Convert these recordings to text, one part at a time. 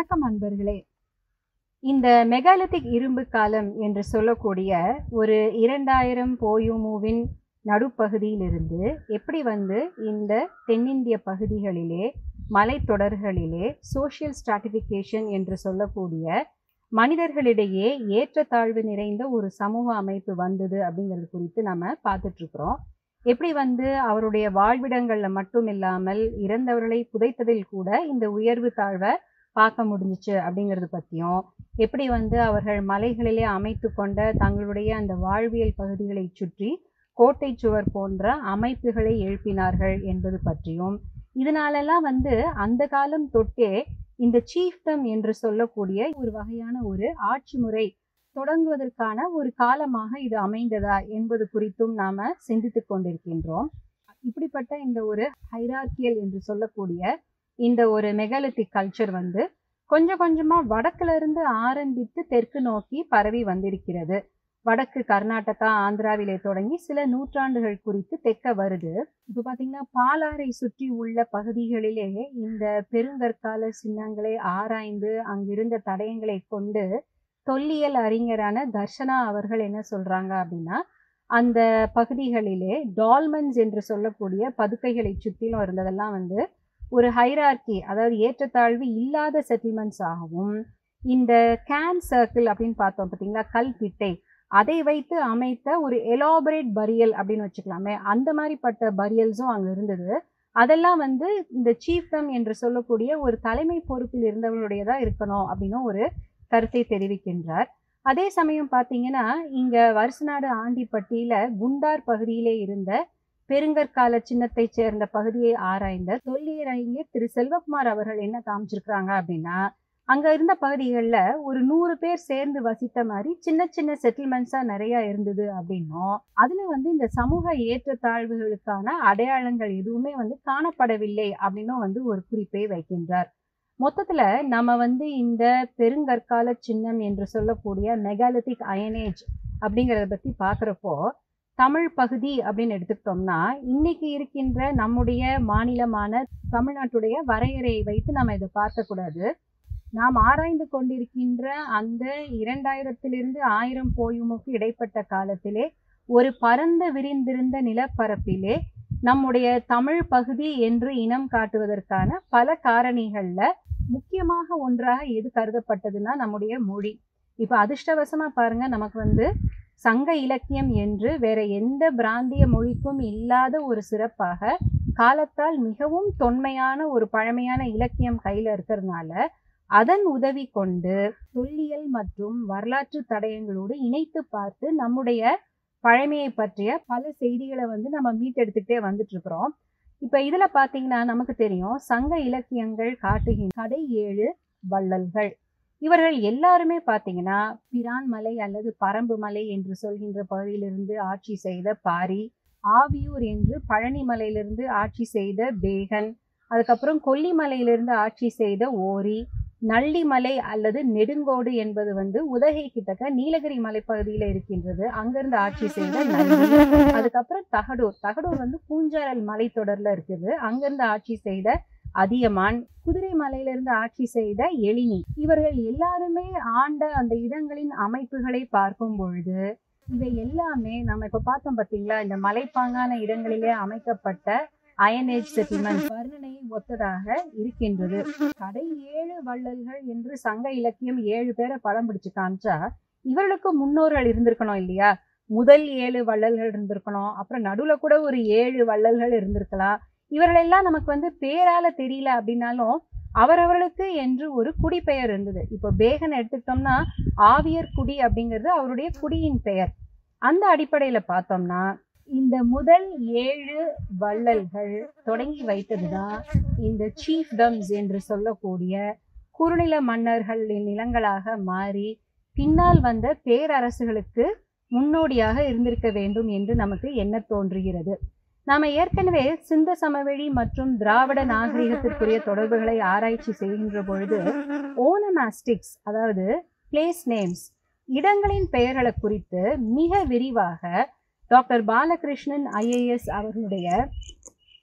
வணக்கம் அன்பர்களே. இந்த மெகாலித்திக் இரும்பு காலம் என்று சொல்லக்கூடிய ஒரு 2000 போயுமுவின் நடுப்பகுதியிலிருந்து எப்படி இந்த தென்னிந்திய பகுதிகளிலே மலைத்தொடர்களிலே சோஷியல் ஸ்ட்ராட்டிஃபிகேஷன் என்று சொல்லக்கூடிய மனிதர்களிடையே ஏற்றத்தாழ்வு நிறைந்த ஒரு சமூக அமைப்பு வந்தது அப்படிங்கிறது குறித்து நம்ம பார்த்துட்ருக்குறோம். எப்படி அவருடைய வாழ்விடங்களில் மட்டும் இல்லாமல் இறந்தவர்களை புதைத்ததில் கூட இந்த உயர்வு தாழ்வை பார்க்க முடிஞ்சிச்சு அப்படிங்கிறது பற்றியும், எப்படி அவர்கள் மலைகளிலே அமைத்து கொண்ட தங்களுடைய அந்த வாழ்வியல் பகுதிகளை சுற்றி கோட்டை சுவர் போன்ற அமைப்புகளை எழுப்பினார்கள் என்பது பற்றியும், இதனாலெல்லாம் அந்த காலம் தொட்டே இந்த சீஃப்டம் என்று சொல்லக்கூடிய ஒரு வகையான ஒரு ஆட்சி முறை தொடங்குவதற்கான ஒரு காலமாக இது அமைந்ததா என்பது குறித்தும் நாம சிந்தித்து கொண்டிருக்கின்றோம். இப்படிப்பட்ட இந்த ஒரு ஹைரார்கியல் என்று சொல்லக்கூடிய இந்த ஒரு மெகாலித்திக் கல்ச்சர் கொஞ்சம் கொஞ்சமா வடக்குல இருந்து ஆரம்பித்து தெற்கு நோக்கி பரவி வந்திருக்கிறது. வடக்கு கர்நாடகா, ஆந்திராவிலே தொடங்கி சில நூற்றாண்டுகள் குறித்து தெற்க வருது. இப்போ பார்த்தீங்கன்னா பாலாரை சுற்றி உள்ள பகுதிகளிலே இந்த பெருங்கற்கால சின்னங்களை ஆராய்ந்து அங்கிருந்த தடயங்களை கொண்டு தொல்லியல் அறிஞரான தர்ஷனா அவர்கள் என்ன சொல்றாங்க அப்படின்னா, அந்த பகுதிகளிலே டால்மன்ஸ் என்று சொல்லக்கூடிய பதுக்கைகளை சுற்றிலும் இருந்ததெல்லாம் ஒரு ஹைரார்கி, அதாவது ஏற்றத்தாழ்வு இல்லாத செட்டில்மெண்ட்ஸ் ஆகவும், இந்த கேன் சர்க்கிள் அப்படின்னு பார்த்தோம் பார்த்தீங்களா, கல்திட்டை, அதை வைத்து அமைத்த ஒரு எலாபரேட் பரியல் அப்படின்னு வச்சுக்கலாமே, அந்த மாதிரிப்பட்ட பரியல்ஸும் அங்கே இருந்தது. அதெல்லாம் இந்த சீஃப்டம் என்று சொல்லக்கூடிய ஒரு தலைமை பொறுப்பில் இருந்தவர்களுடையதாக இருக்கணும் அப்படின்னு ஒரு கருத்தை தெரிவிக்கின்றார். அதே சமயம் பார்த்தீங்கன்னா, இங்கே வருசநாடு ஆண்டிப்பட்டியில் குண்டார் பகுதியிலே இருந்த பெருங்கற்கால சின்னத்தை சேர்ந்த பகுதியை ஆராய்ந்த தொல்லியல் அறிஞர் திரு செல்வகுமார் அவர்கள் என்ன காமிச்சிருக்கிறாங்க அப்படின்னா, அங்கே இருந்த பகுதிகளில் ஒரு 100 பேர் சேர்ந்து வசித்த மாதிரி சின்ன சின்ன செட்டில்மெண்ட்ஸாக நிறையா இருந்தது அப்படின்னும், அதில் இந்த சமூக ஏற்றத்தாழ்வுகளுக்கான அடையாளங்கள் எதுவுமே காணப்படவில்லை அப்படின்னும் ஒரு குறிப்பை வைக்கின்றார். மொத்தத்தில் நம்ம இந்த பெருங்கற்கால சின்னம் என்று சொல்லக்கூடிய மெகாலித்திக் அயனேஜ் அப்படிங்கிறத பற்றி பார்க்குறப்போ, தமிழ் பகுதி அப்படின்னு எடுத்துக்கிட்டோம்னா இன்னைக்கு இருக்கின்ற நம்முடைய மாநிலமான தமிழ்நாட்டுடைய வரையறையை வைத்து நம்ம இதை பார்க்கக்கூடாது. நாம் ஆராய்ந்து கொண்டிருக்கின்ற அந்த 2000 1000 போயுமுக்கு இடைப்பட்ட காலத்திலே ஒரு பரந்த விரிந்திருந்த நிலப்பரப்பிலே நம்முடைய தமிழ் பகுதி என்று இனம் காட்டுவதற்கான பல காரணிகளில் முக்கியமாக ஒன்றாக எது கருதப்பட்டதுன்னா நம்முடைய மொழி. இப்போ அதிர்ஷ்டவசமாக பாருங்க, நமக்கு சங்க இலக்கியம் என்று வேற எந்த பிராந்திய மொழிக்கும் இல்லாத ஒரு சிறப்பாக காலத்தால் மிகவும் தொன்மையான ஒரு பழமையான இலக்கியம் கையில் இருக்கிறதுனால அதன் உதவி கொண்டு தொல்லியல் மற்றும் வரலாற்று தடயங்களோடு இணைத்து பார்த்து நம்முடைய பழமையை பற்றிய பல செய்திகளை நம்ம மீட்டெடுத்துக்கிட்டே வந்துட்டு இருக்கிறோம். இப்போ இதில் பார்த்தீங்கன்னா நமக்கு தெரியும், சங்க இலக்கியங்கள் காட்டுகின்ற கடை 7 வள்ளல்கள். இவர்கள் எல்லாருமே பார்த்தீங்கன்னா பிரான் மலை அல்லது பரம்பு மலை என்று சொல்கின்ற பகுதியிலிருந்து ஆட்சி செய்த பாரி, ஆவியூர் என்று பழனி மலையிலிருந்து ஆட்சி செய்த பேகன், அதுக்கப்புறம் கொல்லிமலையிலிருந்து ஆட்சி செய்த ஓரி, நள்ளிமலை அல்லது நெடுங்கோடு என்பது உதகை கிட்டக்க நீலகிரி மலைப்பகுதியில் இருக்கின்றது, அங்கிருந்து ஆட்சி செய்த நந்தி, அதுக்கப்புறம் தகடூர் பூஞ்சாரல் மலைத்தொடர்ல இருக்குது, அங்கிருந்து ஆட்சி செய்த அதியமான், குதிரை மலையிலிருந்து ஆட்சி செய்த எழினி. இவர்கள் எல்லாருமே ஆண்ட அந்த இடங்களின் அமைப்புகளை பார்க்கும் பொழுது இவை எல்லாமே நம்ம இப்ப பார்த்தோம் பார்த்தீங்களா, இந்த மலைப்பாங்கான இடங்களிலே அமைக்கப்பட்ட அயனேஜ் செட்டில்மெண்ட் வர்ணனையை ஒத்ததாக இருக்கின்றது. கடை 7 வள்ளல்கள் என்று சங்க இலக்கியம் 7 பேரை படம் பிடிச்சு காமிச்சா இவர்களுக்கு முன்னோர்கள் இருந்திருக்கணும் இல்லையா? முதல் 7 வள்ளல்கள் இருந்திருக்கணும், அப்புறம் நடுவில் கூட ஒரு 7 வள்ளல்கள் இருந்திருக்கலாம். இவர்களெல்லாம் நமக்கு பேரால தெரியல அப்படின்னாலும் அவரவர்களுக்கு என்று ஒரு குடிப்பெயர் இருந்தது. இப்போ பேகன் எடுத்துக்கிட்டோம்னா ஆவியர் குடி அப்படிங்கிறது அவருடைய குடியின் பெயர். அந்த அடிப்படையில் பார்த்தோம்னா இந்த முதல் 7 வள்ளல்கள் தொடங்கி வைத்ததுதான் இந்த சீஃப்டம்ஸ் என்று சொல்லக்கூடிய குறுநில மன்னர்களின் நிலங்களாக மாறி பின்னால் வந்த பேரரசுகளுக்கு முன்னோடியாக இருந்திருக்க வேண்டும் என்று நமக்கு என்ன தோன்றுகிறது. நாம ஏற்கனவே சிந்த சமவெளி மற்றும் திராவிட நாகரிகத்திற்குரிய தொடர்புகளை ஆராய்ச்சி செய்கின்ற பொழுது ஓனமாஸ்டிக்ஸ், அதாவது பிளேஸ் நேம்ஸ், இடங்களின் பெயர்களை குறித்து மிக விரிவாக டாக்டர் பாலகிருஷ்ணன் IAS அவர்களுடைய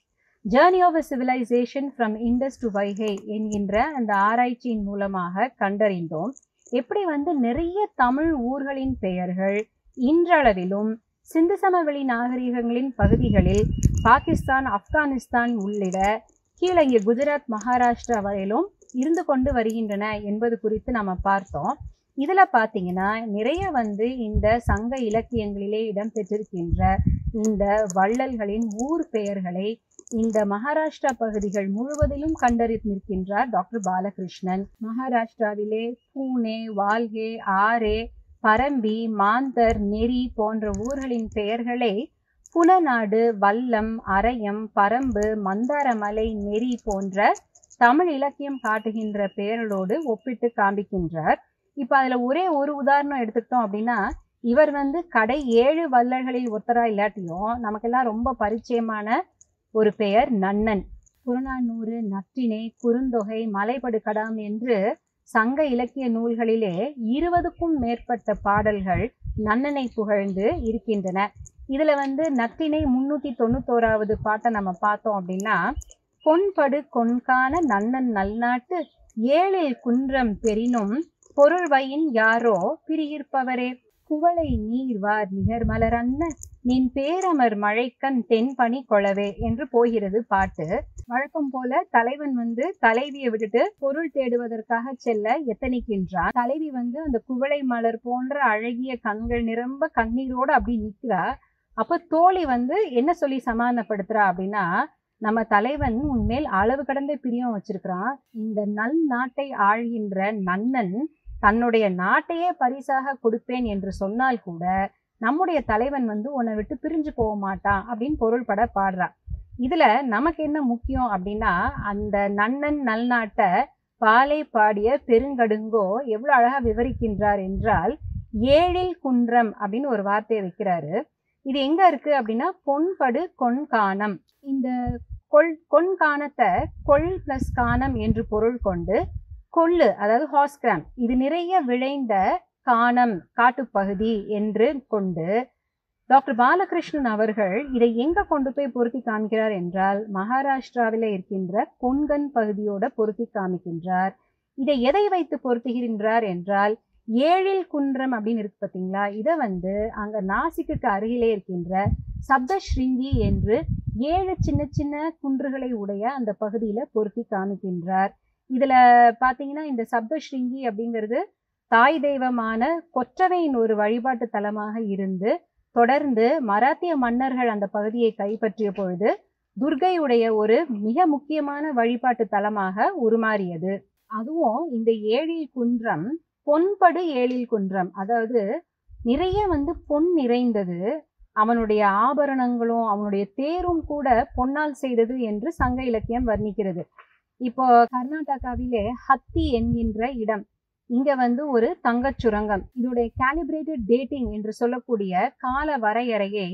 journey of a civilization from Indus to Vaigai என்கின்ற அந்த ஆராய்ச்சியின் மூலமாக கண்டறிந்தோம். எப்படி வந்து நிறைய தமிழ் ஊர்களின் பெயர்கள் இன்றளவிலும் சிந்து சமவெளி நாகரிகங்களின் பகுதிகளில் பாகிஸ்தான், ஆப்கானிஸ்தான் உள்ளிட கீழே இங்கே குஜராத், மகாராஷ்டிரா வரையிலும் இருந்து கொண்டு வருகின்றன என்பது குறித்து நம்ம பார்த்தோம். இதில் பார்த்தீங்கன்னா நிறைய வந்து இந்த சங்க இலக்கியங்களிலே இடம்பெற்றிருக்கின்ற இந்த வள்ளல்களின் ஊர் பெயர்களை இந்த மகாராஷ்டிரா பகுதிகள் முழுவதிலும் கண்டறிந்திருக்கின்றார் டாக்டர் பாலகிருஷ்ணன். மகாராஷ்டிராவிலே பூனே, வால்கே, ஆரே, பரம்பி, மாந்தர், நெறி போன்ற ஊர்களின் பெயர்களை புலநாடு, வல்லம், அரயம், பரம்பு, மந்தாரமலை, நெறி போன்ற தமிழ் இலக்கியம் காட்டுகின்ற பெயர்களோடு ஒப்பிட்டு காண்பிக்கின்றார். இப்போ அதில் ஒரே ஒரு உதாரணம் எடுத்துக்கிட்டோம் அப்படின்னா, இவர் வந்து கடை 7 வள்ளல்களில் ஒருத்தரா இல்லாட்டியும் நமக்கெல்லாம் ரொம்ப பரிச்சயமான ஒரு பெயர் நன்னன். புறநானூறு, நற்றிணை, குறுந்தொகை, மலைபடுகடாம் என்று சங்க இலக்கிய நூல்களிலே 20க்கும் மேற்பட்ட பாடல்கள் நன்னனை புகழ்ந்து இருக்கின்றன. இதுல வந்து நற்றிணை 391வது பாட்டை நம்ம பார்த்தோம் அப்படின்னா, பொன்படு கொன்கான நன்னன் நல்நாட்டு ஏழில் குன்றம் பெரினும் பொருள்வயின் யாரோ பிரியிற்பவரே, குவளை நீர்வார் நிகர்மலர் அன்ன நின் பேரமர் மழைக்கண் தென்பனி கொளவே என்று போகிறது பாட்டு. வழக்கம் போல தலைவன் வந்து தலைவியை விட்டுட்டு பொருள் தேடுவதற்காக செல்ல எத்தனிக்கின்றான். தலைவி வந்து அந்த குவளை மலர் போன்ற அழகிய கண்கள் நிரம்ப கண்ணீரோடு அப்படி நிற்கிறா. அப்ப தோழி வந்து என்ன சொல்லி சமாதானப்படுத்துறா அப்படின்னா, நம்ம தலைவன் உன்மேல் அளவு கடந்த பிரியம் வச்சிருக்கிறான். இந்த நல் நாட்டை ஆழ்கின்ற நன்னன் தன்னுடைய நாட்டையே பரிசாக கொடுப்பேன் என்று சொன்னால் கூட நம்முடைய தலைவன் வந்து உன்னை விட்டு பிரிஞ்சு போக மாட்டான் அப்படின்னு பொருள்பட பாடுறா. இதுல நமக்கு என்ன முக்கியம் அப்படின்னா, அந்த நன்னன் நல்நாட்டை பாலை பாடிய பெருங்கடுங்கோ எவ்வளவு அழகா விவரிக்கின்றார் என்றால், ஏழில் குன்றம் அப்படின்னு ஒரு வார்த்தையை வைக்கிறாரு. இது எங்க இருக்கு அப்படின்னா, பொன்படு கொன்கானம். இந்த கொன்கானத்தை கொள் பிளஸ் கானம் என்று பொருள் கொண்டு கொள்ளு, அதாவது ஹார்ஸ்கிராம், இது நிறைய விளைந்த கானம் காட்டுப்பகுதி என்று கொண்டு டாக்டர் பாலகிருஷ்ணன் அவர்கள் இதை எங்க கொண்டு போய் பொருத்தி காமிக்கிறார் என்றால், மகாராஷ்டிராவில இருக்கின்ற கொன்கன் பகுதியோட பொருத்தி காமிக்கின்றார். இதை எதை வைத்து பொருத்துகின்றார் என்றால், ஏழில் குன்றம் அப்படின்னு இருக்கு பார்த்தீங்களா, இதை வந்து அங்க நாசிக்கு அருகிலே இருக்கின்ற சப்தஸ்ருங்கி என்று 7 சின்ன சின்ன குன்றுகளை உடைய அந்த பகுதியில பொருத்தி காமிக்கின்றார். இதுல பாத்தீங்கன்னா இந்த சப்தஸ்ருங்கி அப்படிங்கிறது தாய் தெய்வமான கொற்றவையின் ஒரு வழிபாட்டு தலமாக இருந்து தொடர்ந்து மராத்திய மன்னர்கள் அந்த பகுதியை கைப்பற்றிய பொழுது துர்கையுடைய ஒரு மிக முக்கியமான வழிபாட்டு தலமாக உருமாறியது. அதுவும் இந்த ஏழில் குன்றம் பொன்படு ஏழில் குன்றம், அதாவது நிறைய வந்து பொன் நிறைந்தது, அவனுடைய ஆபரணங்களும் அவனுடைய தேரும் கூட பொன்னால் செய்தது என்று சங்க இலக்கியம் வர்ணிக்கிறது. இப்போ கர்நாடகாவிலே ஹத்தி என்கின்ற இடம், இங்க வந்து ஒரு தங்கச் சுரங்கம். இதோடைய கேலிபிரேட்டட் டேட்டிங் என்று சொல்லக்கூடிய கால வரையறையை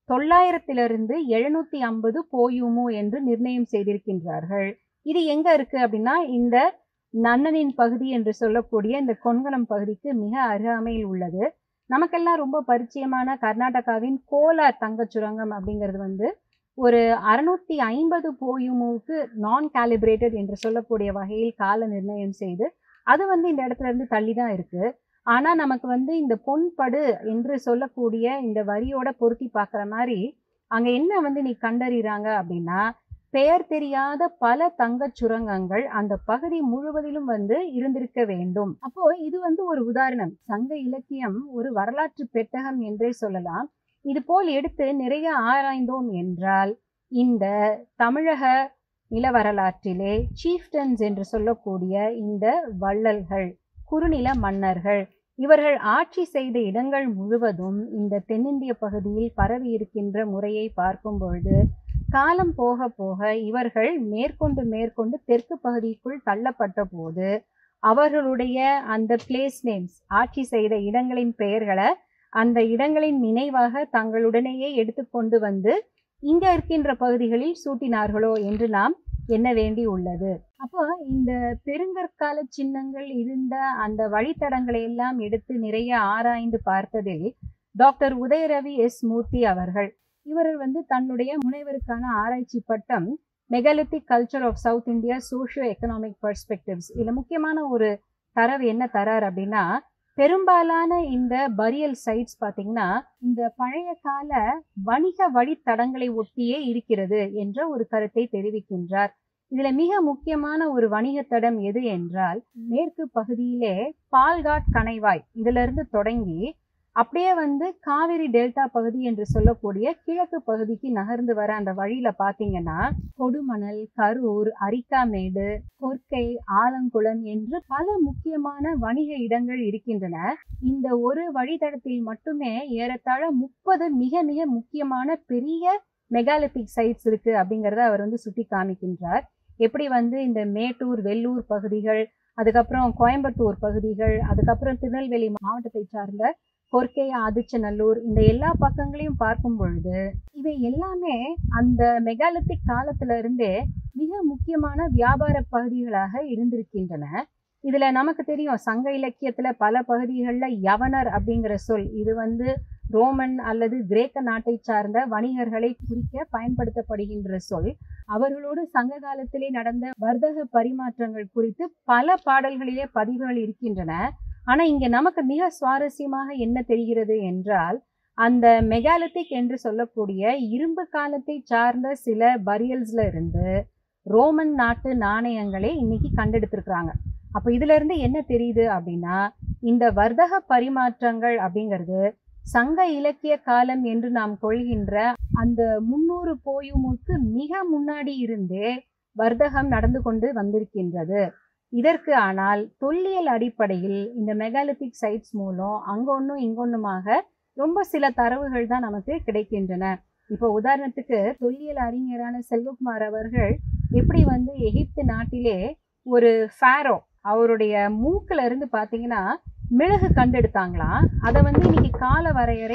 900 750 போயுமு என்று நிர்ணயம் செய்திருக்கின்றார்கள். இது எங்க இருக்கு அப்படின்னா, இந்த நன்னனின் பகுதி என்று சொல்லக்கூடிய இந்த கொன்கனம் பகுதிக்கு மிக அருகாமையில் உள்ளது. நமக்கெல்லாம் ரொம்ப பரிச்சயமான கர்நாடகாவின் கோலார் தங்கச் சுரங்கம் அப்படிங்கிறது வந்து ஒரு 650 போயுமுக்கு நான் கேலிபிரேட்டட் என்று சொல்லக்கூடிய வகையில் கால நிர்ணயம் செய்து அது வந்து இந்த இடத்துல இருந்து தள்ளி தான் இருக்கு. ஆனா நமக்கு வந்து இந்த பொன்படு என்று சொல்லக்கூடிய இந்த வரியோட பொருத்தி பார்க்குற மாதிரி அங்க என்ன வந்து நீ கண்டறிறாங்க அப்படின்னா, பெயர் தெரியாத பல தங்கச் சுரங்கங்கள் அந்த பகுதி முழுவதிலும் வந்து இருந்திருக்க வேண்டும். அப்போ இது வந்து ஒரு உதாரணம். சங்க இலக்கியம் ஒரு வரலாற்று பெட்டகம் என்றே சொல்லலாம். இது போல் எடுத்து நிறைய ஆராய்ந்தோம் என்றால், இந்த தமிழக நில வரலாற்றிலே சீஃப்டன்ஸ் என்று சொல்லக்கூடிய இந்த வள்ளல்கள், குறுநில மன்னர்கள், இவர்கள் ஆட்சி செய்த இடங்கள் முழுவதும் இந்த தென்னிந்திய பகுதியில் பரவி இருக்கின்ற முறையை பார்க்கும் பொழுது காலம் போக போக இவர்கள் மேற்கொண்டு தெற்கு பகுதிக்குள் தள்ளப்பட்ட போது அவர்களுடைய அந்த பிளேஸ் நேம்ஸ், ஆட்சி செய்த இடங்களின் பெயர்களை அந்த இடங்களின் நினைவாக தங்களுடனேயே எடுத்துக்கொண்டு வந்து இங்க இருக்கின்ற பகுதிகளில் சூட்டினார்களோ என்று நாம் எண்ண வேண்டி உள்ளது. அப்போ இந்த பெருங்கற்கால சின்னங்கள் இருந்த அந்த வழித்தடங்களை எல்லாம் எடுத்து நிறைய ஆராய்ந்து பார்த்ததில் டாக்டர் உதயரவி எஸ் மூர்த்தி அவர்கள், இவர்கள் வந்து தன்னுடைய முனைவருக்கான ஆராய்ச்சி பட்டம் megalithic culture of south India socio economic perspectives. இதுல முக்கியமான ஒரு தரவு என்ன தரார் அப்படின்னா, பெரும்பாலான இந்த பரியல் சைட்ஸ் பார்த்தீங்கன்னா, இந்த பழைய கால வணிக வழித்தடங்களை ஒட்டியே இருக்கிறது என்ற ஒரு கருத்தை தெரிவிக்கின்றார். இதுல மிக முக்கியமான ஒரு வணிக தடம் எது என்றால், மேற்கு பகுதியிலே பால்காட் கணைவாய் இதுல இருந்து தொடங்கி அப்படியே வந்து காவிரி டெல்டா பகுதி என்று சொல்லக்கூடிய கிழக்கு பகுதிக்கு நகர்ந்து வர அந்த வழியில பாத்தீங்கன்னா, கொடுமணல், கரூர், அரிக்காமேடு, கொர்க்கை, ஆலங்குளம் என்று பல முக்கியமான வணிக இடங்கள் இருக்கின்றன. இந்த ஒரு வழித்தடத்தில் மட்டுமே ஏறத்தாழ 30 மிக மிக முக்கியமான பெரிய மெகாலித்திக் சைட்ஸ் இருக்கு அப்படிங்கறத அவர் வந்து சுட்டி காமிக்கின்றார். எப்படி வந்து இந்த மேட்டூர், வெள்ளூர் பகுதிகள், அதுக்கப்புறம் கோயம்புத்தூர் பகுதிகள், அதுக்கப்புறம் திருநெல்வேலி மாவட்டத்தை சார்ந்த கொர்க்கை, ஆதிச்சநல்லூர், இந்த எல்லா பக்கங்களையும் பார்க்கும் பொழுது இவை எல்லாமே அந்த மெகாலித்திக் காலத்துல இருந்தே மிக முக்கியமான வியாபார பகுதிகளாக இருந்திருக்கின்றன. இதுல நமக்கு தெரியும், சங்க இலக்கியத்துல பல பகுதிகளில் யவனர் அப்படிங்கிற சொல் இது வந்து ரோமன் அல்லது கிரேக்க நாட்டை சார்ந்த வணிகர்களை குறிக்க பயன்படுத்தப்படுகின்ற சொல். அவர்களோடு சங்க காலத்திலே நடந்த வர்த்தக பரிமாற்றங்கள் குறித்து பல பாடல்களிலே பதிவுகள் இருக்கின்றன. ஆனா இங்க நமக்கு மிக சுவாரஸ்யமாக என்ன தெரிகிறது என்றால், அந்த மெகாலித்திக் என்று சொல்லக்கூடிய இரும்பு காலத்தை சார்ந்த சில பரியல்ஸ்ல இருந்து ரோமன் நாட்டு நாணயங்களை இன்னைக்கு கண்டெடுத்திருக்கிறாங்க. அப்ப இதுல இருந்து என்ன தெரியுது அப்படின்னா, இந்த வர்த்தக பரிமாற்றங்கள் அப்படிங்கிறது சங்க இலக்கிய காலம் என்று நாம் கொள்கின்ற அந்த 300 போயுமுக்கு மிக முன்னாடி இருந்தே வர்த்தகம் நடந்து கொண்டு வந்திருக்கின்றது. இதற்கு ஆனால் தொல்லியல் அடிப்படையில் இந்த மெகாலித்திக் சைட்ஸ் மூலம் அங்கொன்னும் இங்கொன்னுமாக ரொம்ப சில தரவுகள் தான் நமக்கு கிடைக்கின்றன. இப்போ உதாரணத்துக்கு தொல்லியல் அறிஞரான செல்வகுமார் அவர்கள் எப்படி வந்து எகிப்து நாட்டிலே ஒரு ஃபேரோ அவருடைய மூக்குல இருந்து பாத்தீங்கன்னா மிளகு கண்டெடுத்தாங்களாம். அதை வந்து இன்னைக்கு கால வரையறை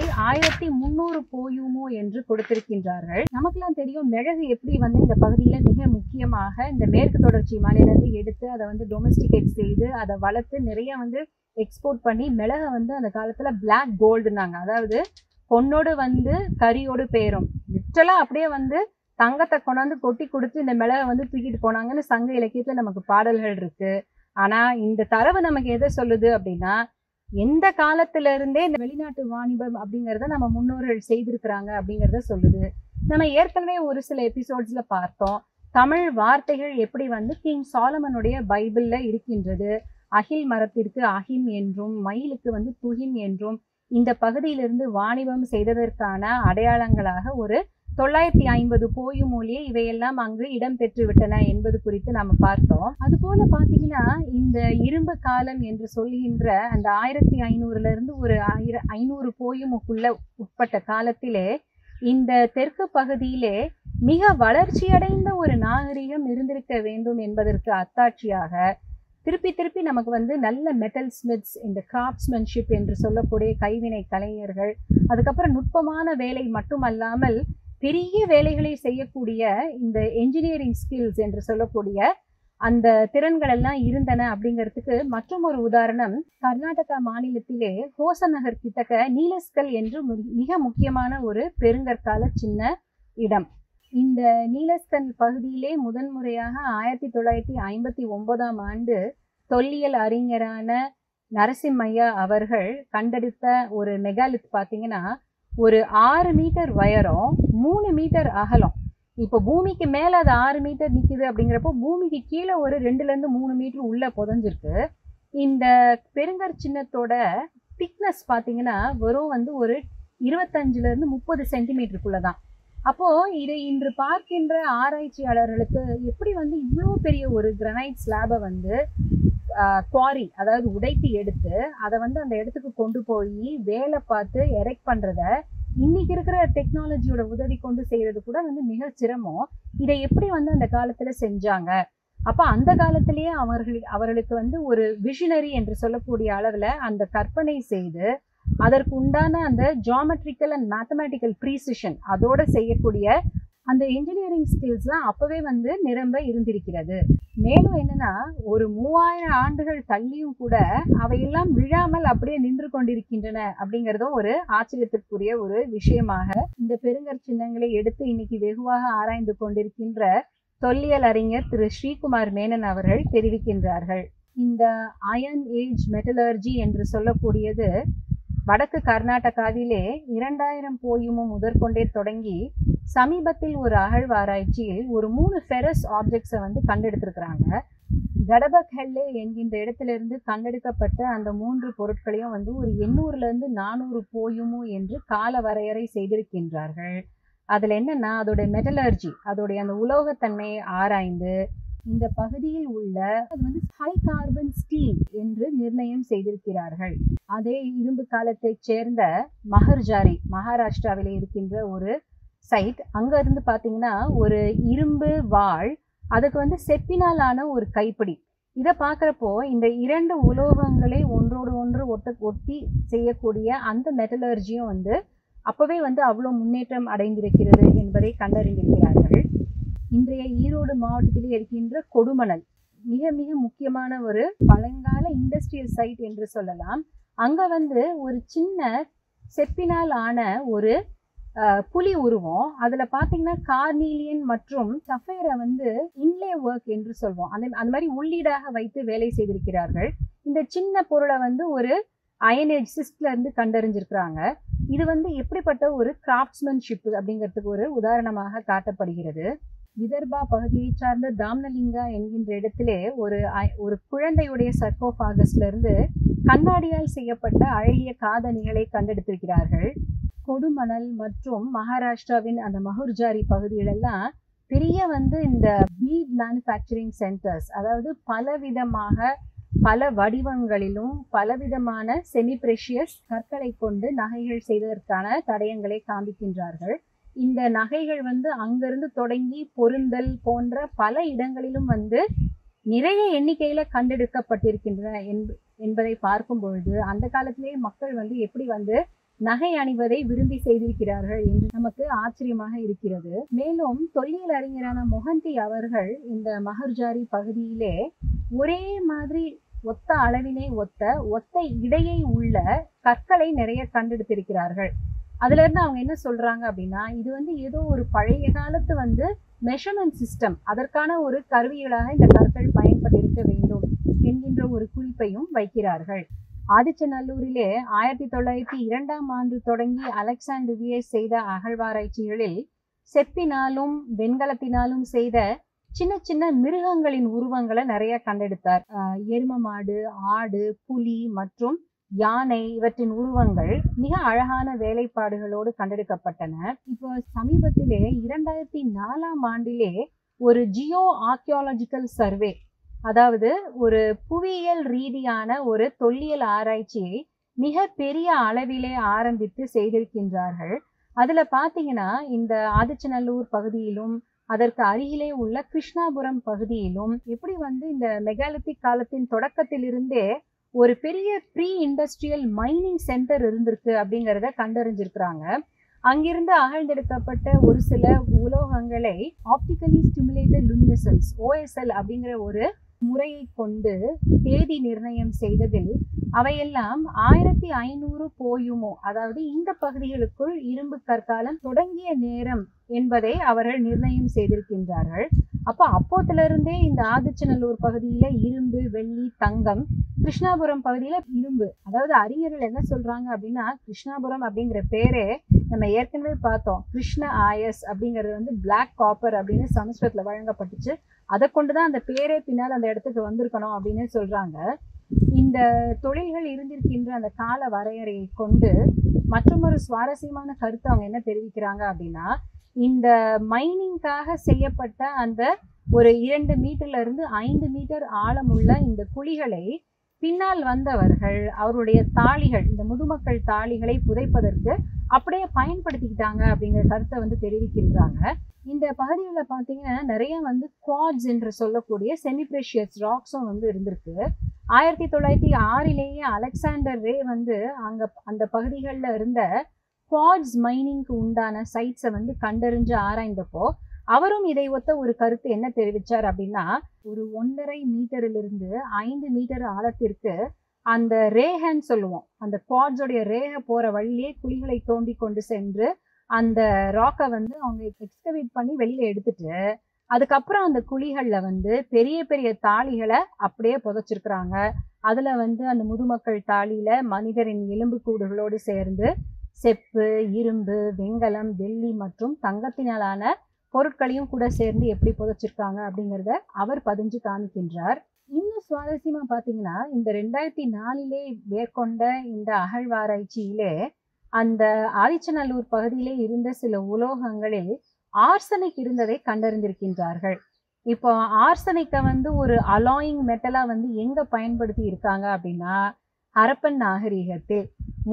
1300 போயுமோ என்று கொடுத்திருக்கின்றார்கள். நமக்கெல்லாம் தெரியும் மிளகு எப்படி வந்து இந்த பகுதியில மிக முக்கியமாக இந்த மேற்கு தொடர்ச்சி மலையிலிருந்து எடுத்து அதை வந்து டொமஸ்டிகேட் செய்து அதை வளர்த்து நிறைய வந்து எக்ஸ்போர்ட் பண்ணி மிளகை வந்து அந்த காலத்துல பிளாக் கோல்டுனாங்க. அதாவது பொண்ணோடு வந்து கரியோடு பேரும், லிட்டரலா அப்படியே வந்து தங்கத்தை கொண்டாந்து கொட்டி கொடுத்து இந்த மிளகை வந்து தூக்கிட்டு போனாங்கன்னு சங்க இலக்கியத்துல நமக்கு பாடல்கள் இருக்கு. ஆனா இந்த தரவு நமக்கு எதை சொல்லுது அப்படின்னா, எந்த காலத்துல இருந்தே இந்த வெளிநாட்டு வாணிபம் அப்படிங்கறத நம்ம முன்னோர்கள் செய்திருக்கிறாங்க அப்படிங்கறத சொல்லுது. நம்ம ஏற்கனவே ஒரு சில எபிசோட்ஸ்ல பார்த்தோம், தமிழ் வார்த்தைகள் எப்படி வந்து கிங் சாலமனுடைய பைபிள்ல இருக்கின்றது. அகில் மரத்திற்கு அஹிம் என்றும், மயிலுக்கு வந்து துஹிம் என்றும் இந்த பகுதியிலிருந்து வாணிபம் செய்ததற்கான அடையாளங்களாக ஒரு 950 போயுமொழியே இவையெல்லாம் அங்கு இடம்பெற்று விட்டன என்பது குறித்து நாம பார்த்தோம். அது போல பாத்தீங்கன்னா இந்த இரும்பு காலம் என்று சொல்கின்ற அந்த 1500ல இருந்து ஒரு 500 போயுமுக்குள்ள உட்பட்ட காலத்திலே இந்த தெற்கு பகுதியிலே மிக வளர்ச்சியடைந்த ஒரு நாகரிகம் இருந்திருக்க வேண்டும் என்பதற்கு அத்தாட்சியாக திருப்பி திருப்பி நமக்கு வந்து நல்ல மெட்டல் ஸ்மித்ஸ், இந்த கிராஃப்ட்ஸ்மேன்ஷிப் என்று சொல்லக்கூடிய கைவினை கலைஞர்கள், அதுக்கப்புறம் நுட்பமான வேலை மட்டுமல்லாமல் பெரிய வேலைகளை செய்யக்கூடிய இந்த என்ஜினியரிங் ஸ்கில்ஸ் என்று சொல்லக்கூடிய அந்த திறன்கள் எல்லாம் இருந்தன அப்படிங்கிறதுக்கு மற்றும் ஒரு உதாரணம், கர்நாடகா மாநிலத்திலே ஹோசநகர் கிட்டக்க நீலஸ்கல் என்று மிக முக்கியமான ஒரு பெருங்கற்கால சின்ன இடம். இந்த நீலஸ்கல் பகுதியிலே முதன்முறையாக 1959ஆம் ஆண்டு தொல்லியல் அறிஞரான நரசிம்மையா அவர்கள் கண்டெடுத்த ஒரு மெகாலித் பார்த்தீங்கன்னா ஒரு 6 மீட்டர் உயரம், 3 மீட்டர் அகலம். இப்போ பூமிக்கு மேல அது 6 மீட்டர் நிக்குது அப்படிங்கிறப்போ பூமிக்கு கீழே ஒரு 2ல இருந்து 3 மீட்டர் உள்ள புதைஞ்சிருக்கு. இந்த பெருங்கற் சின்னத்தோட திக்னஸ் பார்த்தீங்கன்னா வெறும் வந்து ஒரு 25ல இருந்து 30 சென்டிமீட்டருக்குள்ளதான். அப்போ இதை இன்று பார்க்கின்ற ஆராய்ச்சியாளர்களுக்கு எப்படி வந்து இவ்வளோ பெரிய ஒரு கிரனைட் ஸ்லாபை வந்து குவாரி, அதாவது உடைத்து எடுத்து அதை வந்து அந்த இடத்துக்கு கொண்டு போய் வேலை பார்த்து எரெக்ட் பண்றத இன்னைக்கு இருக்கிற டெக்னாலஜியோட உதவி கொண்டு செய்யறது கூட வந்து மிக சிரமம். இதை எப்படி வந்து அந்த காலத்துல செஞ்சாங்க? அப்ப அந்த காலத்திலேயே அவர்களுக்கு வந்து ஒரு விஷனரி என்று சொல்லக்கூடிய அளவுல அந்த கற்பனை செய்து அதற்கு உண்டான அந்த ஜியோமெட்ரிக்கல் அண்ட் மேத்தமேட்டிக்கல் ப்ரீசிஷன் அதோட செய்யக்கூடிய அந்த என்ஜினியரிங் ஸ்கில்ஸ்லாம் அப்பவே வந்து நிரம்ப இருந்திருக்கிறது. மேலும் என்னன்னா, ஒரு 3000 ஆண்டுகள் தள்ளியும் கூட அவையெல்லாம் விழாமல் அப்படியே நின்று கொண்டிருக்கின்றன அப்படிங்கிறதும் ஒரு ஆச்சரியத்திற்குரிய ஒரு விஷயமாக இந்த பெருங்கற் சின்னங்களை எடுத்து இன்னைக்கு வெகுவாக ஆராய்ந்து கொண்டிருக்கின்ற தொல்லியல் அறிஞர் திரு ஸ்ரீகுமார் மேனன் அவர்கள் தெரிவிக்கின்றார்கள். இந்த அயன் ஏஜ் மெட்டலர்ஜி என்று சொல்லக்கூடியது வடக்கு கர்நாடகாவிலே 2000 போயுமும் முதற்கொண்டே தொடங்கி சமீபத்தில் ஒரு அகழ்வாராய்ச்சியில் ஒரு 3 ஃபெரஸ் ஆப்ஜெக்ட்ஸை வந்து கண்டெடுத்திருக்கிறாங்க. கடபக்ஹெல்லே என்கின்ற இடத்திலிருந்து கண்டெடுக்கப்பட்ட அந்த 3 பொருட்களையும் வந்து ஒரு 800லேருந்து 400 போயுமு என்று கால வரையறை செய்திருக்கின்றார்கள். அதில் என்னன்னா அதோட மெட்டலர்ஜி, அதோடைய அந்த உலோகத்தன்மையை ஆராய்ந்து இந்த பகுதியில் உள்ள அது வந்து ஹை கார்பன் ஸ்டீல் என்று நிர்ணயம் செய்திருக்கிறார்கள். அதே இரும்பு காலத்தைச் சேர்ந்த மஹர்ஜாரி, மகாராஷ்டிராவில் இருக்கின்ற ஒரு சைட். அங்க இருந்து பார்த்தீங்கன்னா ஒரு இரும்பு வாள், அதுக்கு வந்து செப்பினால் ஆன ஒரு கைப்பிடி. இதை பார்க்குறப்போ இந்த 2 உலோகங்களை ஒன்றோடு ஒன்று ஒட்டி செய்யக்கூடிய அந்த மெட்டலர்ஜியும் வந்து அப்பவே வந்து அவ்வளோ முன்னேற்றம் அடைந்திருக்கிறது என்பதை கண்டறிந்திருக்கிறார்கள். இன்றைய ஈரோடு மாவட்டத்திலே இருக்கின்ற கொடுமணல் மிக மிக முக்கியமான ஒரு பழங்கால இண்டஸ்ட்ரியல் சைட் என்று சொல்லலாம். அங்க வந்து ஒரு சின்ன செப்பினால் ஆன ஒரு புலி உருவம், அதுல பாத்தீங்கன்னா கார்னீலியன் மற்றும் சஃபைரை வந்து இன்லே ஒர்க் என்று சொல்வோம், அந்த மாதிரி உள்ளீடாக வைத்து வேலை செய்திருக்கிறார்கள். இந்த சின்ன பொருளை வந்து ஒரு அயனேஜ் சிஸ்ட்ல இருந்து கண்டறிஞ்சிருக்கிறாங்க. இது வந்து எப்படிப்பட்ட ஒரு கிராஃப்ட்ஸ்மேன்ஷிப் அப்படிங்கிறதுக்கு ஒரு உதாரணமாக காட்டப்படுகிறது. விதர்பா பகுதியை சார்ந்த தாம்னலிங்கா என்கின்ற இடத்திலே ஒரு குழந்தையுடைய சர்கோபாகஸ்ல இருந்து கண்ணாடியால் செய்யப்பட்ட அழகிய காதணிகளை கண்டெடுத்திருக்கிறார்கள். கொடுமணல் மற்றும் மகாராஷ்டிராவின் அந்த மஹுர்ஜாரி பகுதிகளெல்லாம் பெரிய வந்து இந்த பீட் மேனுஃபேக்சரிங் சென்டர்ஸ், அதாவது பலவிதமாக பல வடிவங்களிலும் பலவிதமான செமி பிரஷியஸ் கற்களை கொண்டு நகைகள் செய்வதற்கான தடயங்களை காண்பிக்கின்றார்கள். இந்த நகைகள் வந்து அங்கிருந்து தொடங்கி பொருந்தல் போன்ற பல இடங்களிலும் வந்து நிறைய எண்ணிக்கையில கண்டெடுக்கப்பட்டிருக்கின்றன என்பதை பார்க்கும் பொழுது அந்த காலத்திலேயே மக்கள் வந்து எப்படி வந்து நகை அணிவதை விரும்பி செய்திருக்கிறார்கள் என்று நமக்கு ஆச்சரியமாக இருக்கிறது. மேலும் தொல்லியல் அறிஞரான மொஹந்தி அவர்கள் இந்த மஹர்ஜாரி பகுதியிலே ஒரே மாதிரி ஒத்த அளவினை ஒத்த இடையை உள்ள கற்களை நிறைய கண்டெடுத்திருக்கிறார்கள். அதுல இருந்து அவங்க என்ன சொல்றாங்க அப்படின்னா, இது வந்து ஏதோ ஒரு பழைய காலத்து வந்து மெஷர்மெண்ட் சிஸ்டம், அதற்கான ஒரு கருவிகளாக இந்த கற்கள் பயன்பட்டிருக்க வேண்டும் என்கின்ற ஒரு குறிப்பையும் வைக்கிறார்கள். ஆதிச்சநல்லூரிலே 1902ஆம் ஆண்டு தொடங்கி அலெக்சாண்டர் வியஸ் செய்த அகழ்வாராய்ச்சிகளில் செப்பினாலும் வெண்கலத்தினாலும் செய்த சின்ன சின்ன மிருகங்களின் உருவங்களை நிறைய கண்டெடுத்தார். எரும மாடு, ஆடு, புலி மற்றும் யானை இவற்றின் உருவங்கள் மிக அழகான வேலைப்பாடுகளோடு கண்டெடுக்கப்பட்டன. இப்போ சமீபத்திலே 2004ஆம் ஆண்டிலே ஒரு ஜியோ ஆர்கியாலஜிக்கல் சர்வே, அதாவது ஒரு புவியியல் ரீதியான ஒரு தொல்லியல் ஆராய்ச்சியை மிக பெரிய அளவிலே ஆரம்பித்து செய்திருக்கின்றார்கள். அதுல பாத்தீங்கன்னா இந்த ஆதிச்சநல்லூர் பகுதியிலும் அதற்கு அருகிலே உள்ள கிருஷ்ணாபுரம் பகுதியிலும் எப்படி வந்து இந்த மெகாலித்திக் காலத்தின் தொடக்கத்திலிருந்தே ஒரு பெரிய ப்ரீ இண்டஸ்ட்ரியல் மைனிங் சென்டர் இருந்திருக்கு அப்படிங்கிறத கண்டறிஞ்சிருக்கிறாங்க. அங்கிருந்து அகழ்ந்தெடுக்கப்பட்ட ஒரு சில உலோகங்களை ஆப்டிகலி ஸ்டிமுலேட்டட் லுமினசன்ஸ் OSL அப்படிங்கிற ஒரு முறையை கொண்டு தேதி நிர்ணயம் செய்ததில் அவையெல்லாம் 1500 போயுமோ, அதாவது இந்த பகுதிகளுக்குள் இரும்பு கற்காலம் தொடங்கிய நேரம் என்பதை அவர்கள் நிர்ணயம் செய்திருக்கின்றார்கள். அப்போதிலிருந்தே இந்த ஆதிச்சநல்லூர் பகுதியில இரும்பு, வெள்ளி, தங்கம், கிருஷ்ணாபுரம் பகுதியில இரும்பு, அதாவது அறிஞர்கள் என்ன சொல்றாங்க அப்படின்னா, கிருஷ்ணாபுரம் அப்படிங்கிற பேரே நம்ம ஏற்கனவே பார்த்தோம், கிருஷ்ண ஆயஸ் அப்படிங்கிறது வந்து பிளாக் காப்பர் அப்படின்னு சமஸ்கிருதத்துல வழங்கப்பட்டுச்சு. அதை கொண்டுதான் அந்த பேரே பின்னால் அந்த இடத்துக்கு வந்திருக்கணும் அப்படின்னு சொல்றாங்க. இந்த தொழில்கள் இருந்திருக்கின்ற அந்த கால வரையறையை கொண்டு மற்றொரு சுவாரஸ்யமான கருத்து அவங்க என்ன தெரிவிக்கிறாங்க அப்படின்னா, இந்த மைனிங்காக செய்யப்பட்ட அந்த ஒரு 2 மீட்டர்ல இருந்து 5 மீட்டர் ஆழமுள்ள இந்த குழிகளை பின்னால் வந்தவர்கள் அவருடைய தாளிகள், இந்த முதுமக்கள் தாளிகளை புதைப்பதற்கு அப்படியே பயன்படுத்திக்கிட்டாங்க அப்படிங்கிற கருத்தை வந்து தெரிவிக்கின்றாங்க. இந்த பகுதிகளில் பார்த்தீங்கன்னா நிறைய வந்து குவாட்ஸ் என்று சொல்லக்கூடிய செமி பிரஷியஸ் ராக்ஸும் வந்து இருந்திருக்கு. 1906லேயே அலெக்சாண்டர் ரே வந்து அந்த பகுதிகளில் இருந்த குவாட்ஸ் மைனிங்க்கு உண்டான சைட்ஸை வந்து கண்டறிஞ்சு ஆராய்ந்தப்போ அவரும் இதை ஒத்த ஒரு கருத்து என்ன தெரிவிச்சார் அப்படின்னா, ஒரு 1.5 மீட்டரிலிருந்து 5 மீட்டர் ஆழத்திற்கு அந்த ரேகன்னு சொல்லுவோம், அந்த குவாட்ஸோடைய ரேக போற வழியிலே குழிகளை தோண்டி கொண்டு சென்று அந்த ராக்கை வந்து அவங்க எக்ஸ்கவேட் பண்ணி வெளியில எடுத்துட்டு அதுக்கப்புறம் அந்த குழிகள்ல வந்து பெரிய பெரிய தாழிகளை அப்படியே புதைச்சிருக்கிறாங்க. அதுல வந்து அந்த முதுமக்கள் தாழியில மனிதரின் எலும்புக்கூடுகளோடு சேர்ந்து செப்பு, இரும்பு, வெண்கலம், வெள்ளி மற்றும் தங்கத்தினாலான பொருட்களையும் கூட சேர்ந்து எப்படி புதைச்சிருக்காங்க அப்படிங்கிறத அவர் பதிஞ்சு காமிக்கின்றார். இன்னும் சுவாரஸ்யமா பார்த்தீங்கன்னா, இந்த 2004 மேற்கொண்ட இந்த அகழ்வாராய்ச்சியிலே அந்த ஆதிச்சநல்லூர் பகுதியிலே இருந்த சில உலோகங்களில் ஆர்சனிக் இருந்ததை கண்டறிந்திருக்கின்றார்கள். இப்போ ஆர்சனிக்க வந்து ஒரு அலாயிங் மெட்டலா வந்து எங்க பயன்படுத்தி இருக்காங்க அப்படின்னா, ஹரப்பன் நாகரீகத்தில்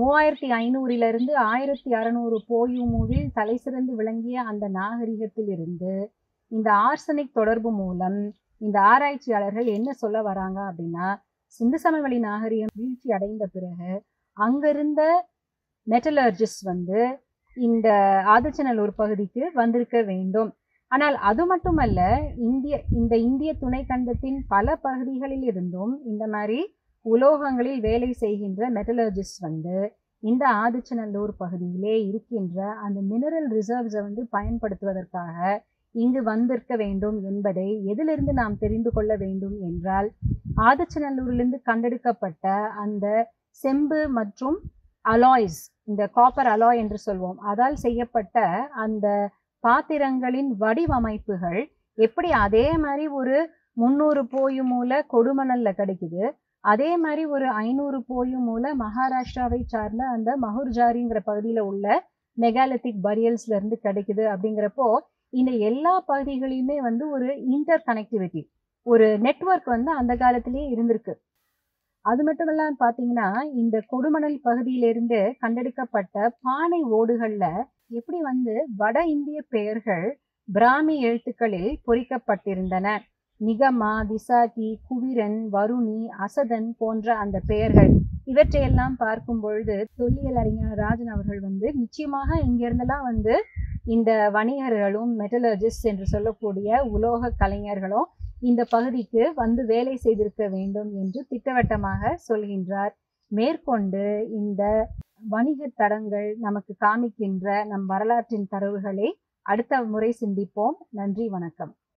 3500 1600 போயுமுவில் தலைசிறந்து விளங்கிய அந்த நாகரீகத்தில் இருந்து இந்த ஆர்சனிக் தொடர்பு மூலம் இந்த ஆராய்ச்சியாளர்கள் என்ன சொல்ல வராங்க அப்படின்னா, சிந்து சமவெளி நாகரிகம் வீழ்ச்சி அடைந்த பிறகு அங்கிருந்த மெட்டலர்ஜிஸ்ட் வந்து இந்த ஆதிச்சநல்லூர் பகுதிக்கு வந்திருக்க வேண்டும். ஆனால் அது மட்டுமல்ல, இந்திய துணை கண்டத்தின் பல பகுதிகளில் இருந்தும் இந்த மாதிரி உலோகங்களில் வேலை செய்கின்ற மெட்டலர்ஜிஸ்ட் வந்து இந்த ஆதிச்சநல்லூர் பகுதியிலே இருக்கின்ற அந்த மினரல் ரிசர்வ்ஸை வந்து பயன்படுத்துவதற்காக இங்கு வந்திருக்க வேண்டும் என்பதை எதிலிருந்து நாம் தெரிந்து கொள்ள வேண்டும் என்றால், ஆதிச்சநல்லூரிலிருந்து கண்டெடுக்கப்பட்ட அந்த செம்பு மற்றும் அலாய்ஸ், இந்த காப்பர் அலாய் என்று சொல்வோம், அதால் செய்யப்பட்ட அந்த பாத்திரங்களின் வடிவமைப்புகள் எப்படி அதே மாதிரி ஒரு 300 போயுமூல கொடுமணல்ல கிடைக்குது, அதே மாதிரி ஒரு 500 போயுமூல மகாராஷ்டிராவை சார்ந்த அந்த மஹுர்ஜாரிங்கிற பகுதியில் உள்ள மெகாலித்திக் பரியல்ஸ்ல இருந்து கிடைக்குது. அப்படிங்கிறப்போ இந்த எல்லா பகுதிகளையுமே வந்து ஒரு இன்டர் கனெக்டிவிட்டி, ஒரு நெட்வொர்க் வந்து அந்த காலத்திலேயே இருந்திருக்கு. அது மட்டும் இல்லாம பார்த்தீங்கன்னா, இந்த கொடுமணல் பகுதியிலிருந்து கண்டெடுக்கப்பட்ட பானை ஓடுகள்ல எப்படி வந்து வட இந்திய பெயர்கள் பிராமி எழுத்துக்களில் பொறிக்கப்பட்டிருந்தன. நிகமா, விசாகி, குவிரன், வருணி, அசதன் போன்ற அந்த பெயர்கள் இவற்றையெல்லாம் பார்க்கும் பொழுது தொல்லியல் அறிஞர் ராஜன் அவர்கள் வந்து நிச்சயமாக இங்கிருந்தெல்லாம் வந்து இந்த வணிகர்களும் மெட்டலர்ஜிஸ்ட் என்று சொல்லக்கூடிய உலோக கலைஞர்களும் இந்த பகுதிக்கு வந்து வேலை செய்திருக்க வேண்டும் என்று திட்டவட்டமாக சொல்கின்றார். மேற்கொண்டு இந்த வணிக தடங்கள் நமக்கு காமிக்கின்ற நம் வரலாற்றின் தரவுகளை அடுத்த முறை சிந்திப்போம். நன்றி, வணக்கம்.